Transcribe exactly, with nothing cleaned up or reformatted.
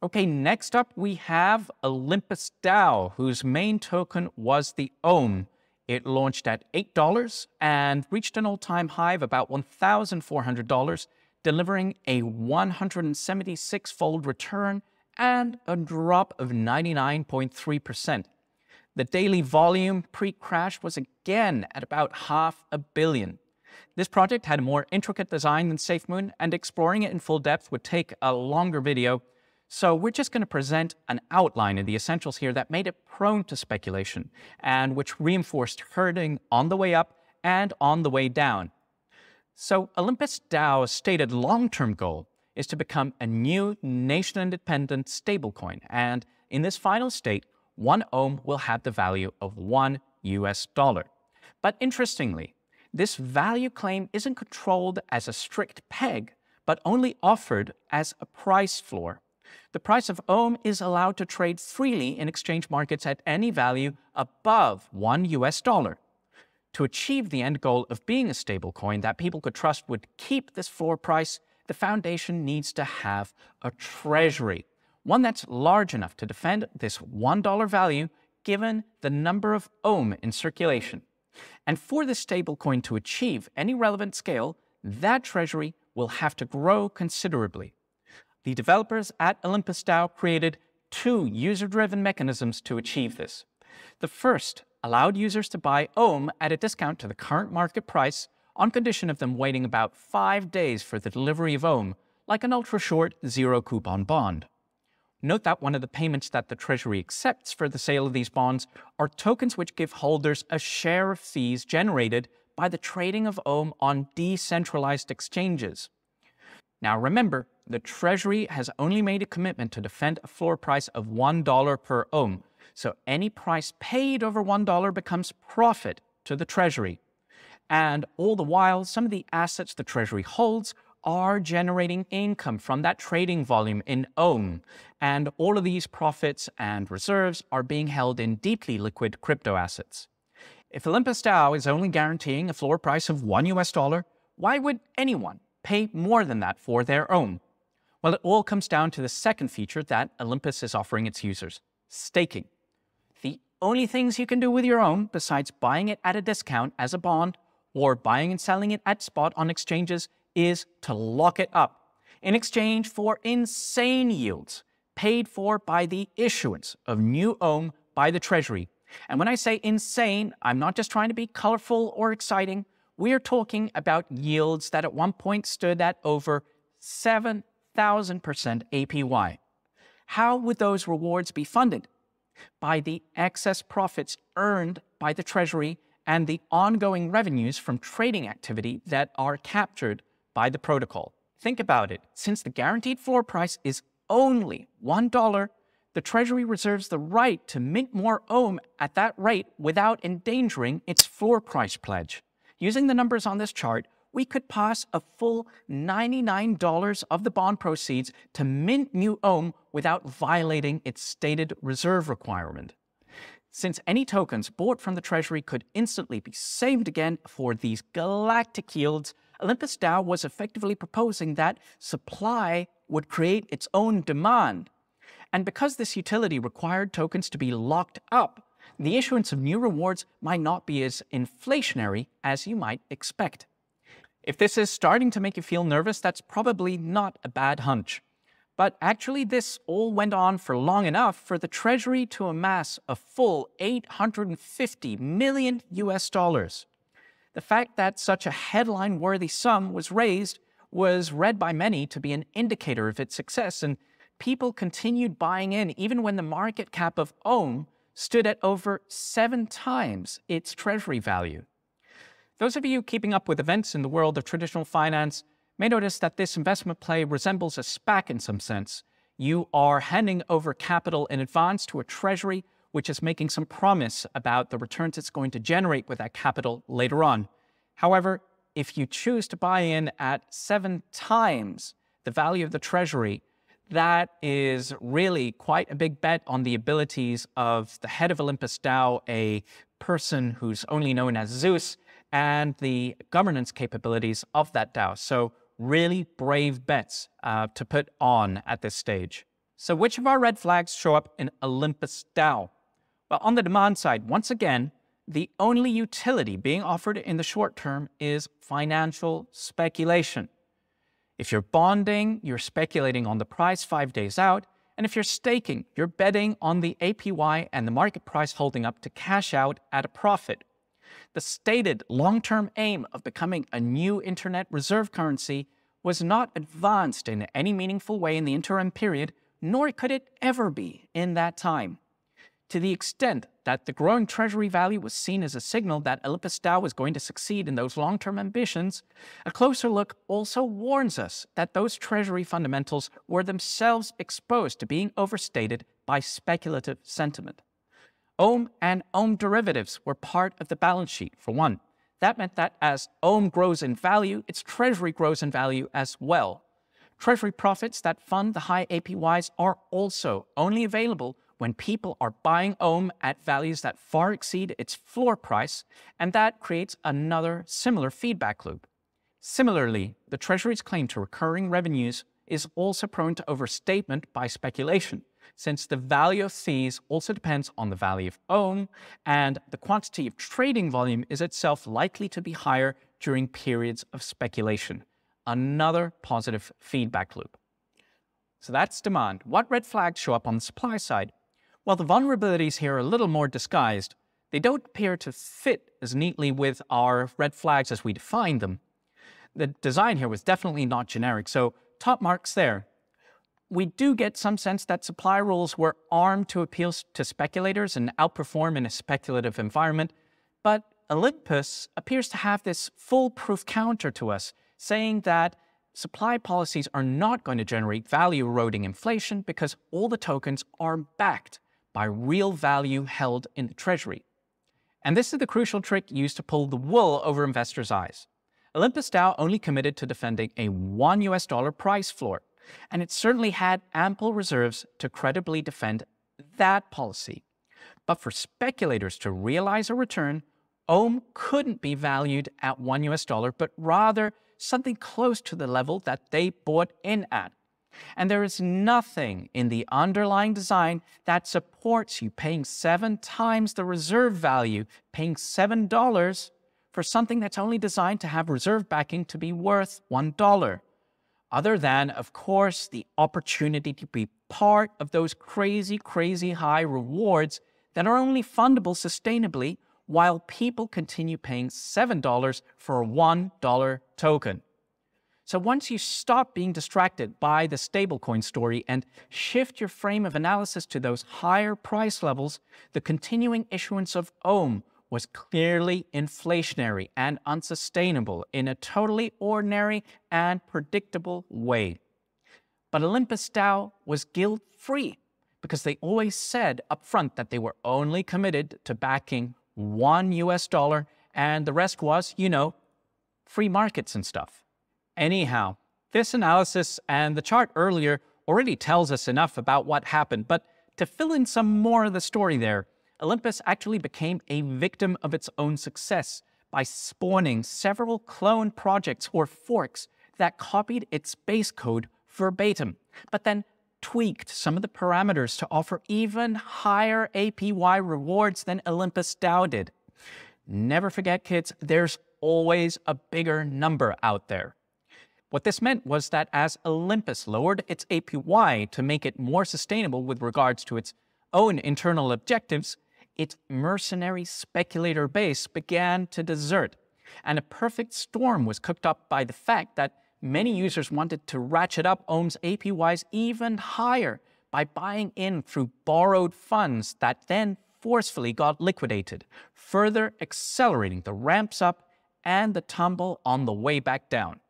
Okay, next up we have Olympus DAO, whose main token was the Ohm. It launched at eight dollars and reached an all-time high of about one thousand four hundred dollars, delivering a one hundred seventy-six fold return and a drop of ninety-nine point three percent. The daily volume pre-crash was again at about half a billion. This project had a more intricate design than SafeMoon, and exploring it in full depth would take a longer video. So we're just going to present an outline of the essentials here that made it prone to speculation and which reinforced herding on the way up and on the way down. So Olympus DAO's stated long-term goal is to become a new nation-independent stablecoin, and in this final state, one Ohm will have the value of one U S dollar. But interestingly, this value claim isn't controlled as a strict peg, but only offered as a price floor. The price of Ohm is allowed to trade freely in exchange markets at any value above one U S dollar. To achieve the end goal of being a stablecoin that people could trust would keep this floor price, the foundation needs to have a treasury, one that's large enough to defend this one dollar value given the number of Ohm in circulation. And for the stablecoin to achieve any relevant scale, that treasury will have to grow considerably. The developers at Olympus DAO created two user-driven mechanisms to achieve this. The first allowed users to buy Ohm at a discount to the current market price on condition of them waiting about five days for the delivery of Ohm, like an ultra-short zero-coupon bond. Note that one of the payments that the Treasury accepts for the sale of these bonds are tokens which give holders a share of fees generated by the trading of Ohm on decentralized exchanges. Now remember, the Treasury has only made a commitment to defend a floor price of one dollar per Ohm, so any price paid over one dollar becomes profit to the Treasury. And all the while, some of the assets the Treasury holds are generating income from that trading volume in Ohm, and all of these profits and reserves are being held in deeply liquid crypto assets. If Olympus DAO is only guaranteeing a floor price of one U S dollar, why would anyone pay more than that for their Ohm? Well, it all comes down to the second feature that Olympus is offering its users: staking. The only things you can do with your Ohm, besides buying it at a discount as a bond or buying and selling it at spot on exchanges, is to lock it up in exchange for insane yields paid for by the issuance of new Ohm by the Treasury. And when I say insane, I'm not just trying to be colorful or exciting. We are talking about yields that at one point stood at over seven thousand percent A P Y. How would those rewards be funded? By the excess profits earned by the Treasury and the ongoing revenues from trading activity that are captured by the protocol. Think about it. Since the guaranteed floor price is only one dollar, the Treasury reserves the right to mint more Ohm at that rate without endangering its floor price pledge. Using the numbers on this chart, we could pass a full ninety-nine dollars of the bond proceeds to mint new Ohm without violating its stated reserve requirement. Since any tokens bought from the Treasury could instantly be saved again for these galactic yields, Olympus DAO was effectively proposing that supply would create its own demand. And because this utility required tokens to be locked up, the issuance of new rewards might not be as inflationary as you might expect. If this is starting to make you feel nervous, that's probably not a bad hunch. But actually, this all went on for long enough for the Treasury to amass a full eight hundred fifty million U S dollars. The fact that such a headline-worthy sum was raised was read by many to be an indicator of its success, and people continued buying in even when the market cap of Ohm stood at over seven times its Treasury value. Those of you keeping up with events in the world of traditional finance may notice that this investment play resembles a SPAC in some sense. You are handing over capital in advance to a Treasury which is making some promise about the returns it's going to generate with that capital later on. However, if you choose to buy in at seven times the value of the Treasury, that is really quite a big bet on the abilities of the head of Olympus DAO, a person who's only known as Zeus, and the governance capabilities of that DAO. So really brave bets uh, to put on at this stage. So which of our red flags show up in Olympus DAO? Well, on the demand side, once again, the only utility being offered in the short term is financial speculation. If you're bonding, you're speculating on the price five days out, and if you're staking, you're betting on the A P Y and the market price holding up to cash out at a profit. The stated long-term aim of becoming a new internet reserve currency was not advanced in any meaningful way in the interim period, nor could it ever be in that time. To the extent that the growing treasury value was seen as a signal that Olympus DAO was going to succeed in those long-term ambitions, a closer look also warns us that those treasury fundamentals were themselves exposed to being overstated by speculative sentiment. Ohm and Ohm derivatives were part of the balance sheet, for one. That meant that as Ohm grows in value, its treasury grows in value as well. Treasury profits that fund the high A P Ys are also only available when people are buying Ohm at values that far exceed its floor price, and that creates another similar feedback loop. Similarly, the Treasury's claim to recurring revenues is also prone to overstatement by speculation, since the value of fees also depends on the value of Ohm, and the quantity of trading volume is itself likely to be higher during periods of speculation. Another positive feedback loop. So that's demand. What red flags show up on the supply side? While the vulnerabilities here are a little more disguised, they don't appear to fit as neatly with our red flags as we define them. The design here was definitely not generic, so top marks there. We do get some sense that supply rules were armed to appeal to speculators and outperform in a speculative environment, but Olympus appears to have this foolproof counter to us, saying that supply policies are not going to generate value-eroding inflation because all the tokens are backed by real value held in the treasury. And this is the crucial trick used to pull the wool over investors' eyes. Olympus DAO only committed to defending a one U S dollar price floor, and it certainly had ample reserves to credibly defend that policy. But for speculators to realize a return, Ohm couldn't be valued at one U S dollar, but rather something close to the level that they bought in at. And there is nothing in the underlying design that supports you paying seven times the reserve value, paying seven dollars for something that's only designed to have reserve backing to be worth one dollar. Other than, of course, the opportunity to be part of those crazy, crazy high rewards that are only fundable sustainably while people continue paying seven dollars for a one dollar token. So once you stop being distracted by the stablecoin story and shift your frame of analysis to those higher price levels, the continuing issuance of Ohm was clearly inflationary and unsustainable in a totally ordinary and predictable way. But Olympus DAO was guilt-free because they always said upfront that they were only committed to backing one U S dollar, and the rest was, you know, free markets and stuff. Anyhow, this analysis and the chart earlier already tells us enough about what happened, but to fill in some more of the story there, Olympus actually became a victim of its own success by spawning several clone projects or forks that copied its base code verbatim, but then tweaked some of the parameters to offer even higher A P Y rewards than Olympus DAO did. Never forget, kids, there's always a bigger number out there. What this meant was that as Olympus lowered its A P Y to make it more sustainable with regards to its own internal objectives, its mercenary speculator base began to desert, and a perfect storm was cooked up by the fact that many users wanted to ratchet up Ohm's A P Ys even higher by buying in through borrowed funds that then forcefully got liquidated, further accelerating the ramps up and the tumble on the way back down.